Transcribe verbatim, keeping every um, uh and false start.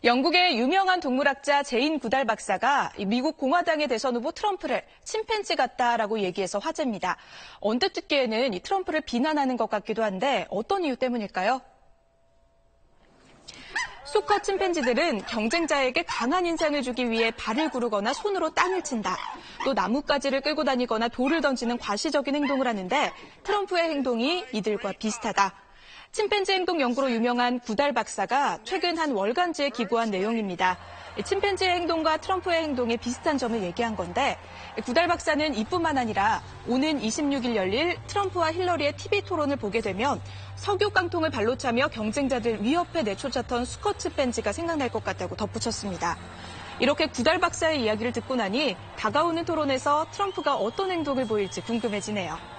영국의 유명한 동물학자 제인 구달 박사가 미국 공화당의 대선 후보 트럼프를 침팬지 같다라고 얘기해서 화제입니다. 언뜻 듣기에는 이 트럼프를 비난하는 것 같기도 한데 어떤 이유 때문일까요? 수컷 침팬지들은 경쟁자에게 강한 인상을 주기 위해 발을 구르거나 손으로 땅을 친다. 또 나뭇가지를 끌고 다니거나 돌을 던지는 과시적인 행동을 하는데 트럼프의 행동이 이들과 비슷하다. 침팬지 행동 연구로 유명한 구달 박사가 최근 한 월간지에 기고한 내용입니다. 침팬지의 행동과 트럼프의 행동에 비슷한 점을 얘기한 건데 구달 박사는 이뿐만 아니라 오는 이십육 일 열릴 트럼프와 힐러리의 티비 토론을 보게 되면 석유 깡통을 발로 차며 경쟁자들 위협해 내쫓았던 수컷 침팬지가 생각날 것 같다고 덧붙였습니다. 이렇게 구달 박사의 이야기를 듣고 나니 다가오는 토론에서 트럼프가 어떤 행동을 보일지 궁금해지네요.